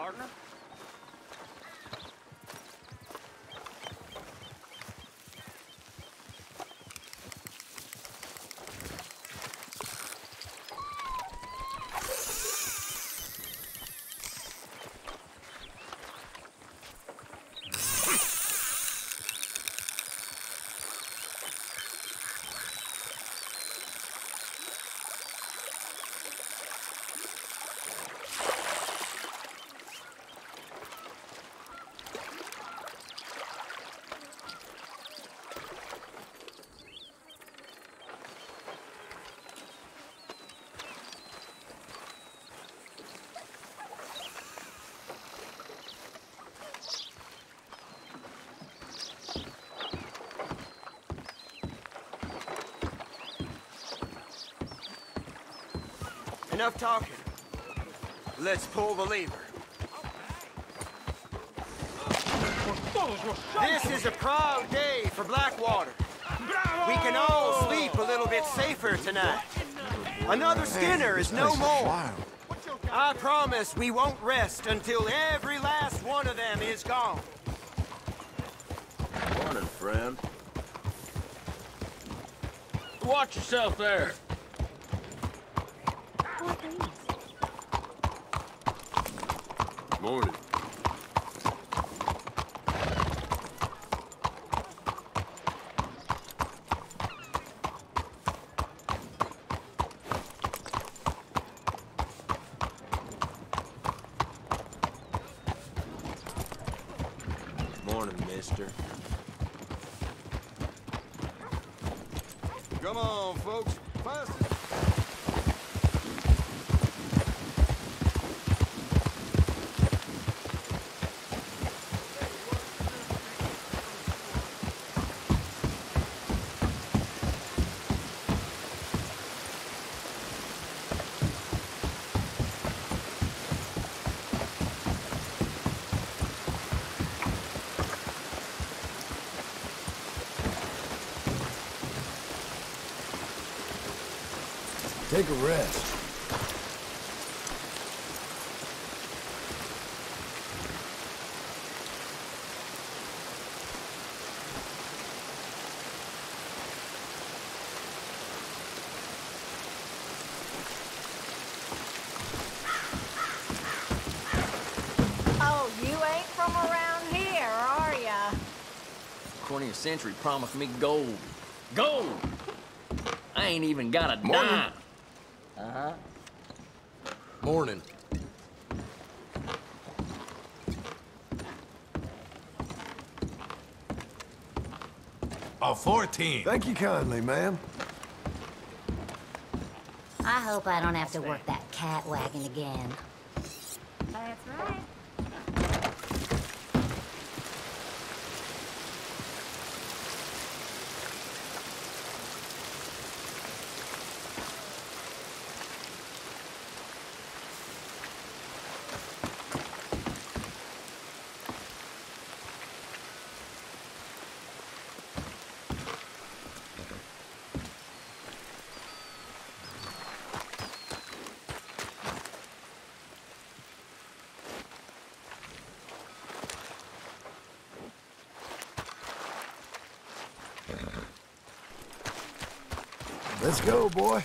partner? Enough talking. Let's pull the lever. This is a proud day for Blackwater. We can all sleep a little bit safer tonight. Another Skinner is no more. I promise we won't rest until every last one of them is gone. Morning, friend. Watch yourself there. Morning. Morning, mister. Come on, folks. Faster. Take a rest. Oh, you ain't from around here, are ya? 20th century promised me gold. Gold! I ain't even got a Morning. dime. Morning. A 14. Thank you kindly, ma'am. I hope I don't have to work that cat wagon again. That's right. Let's go, boy.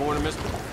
Morning, mister.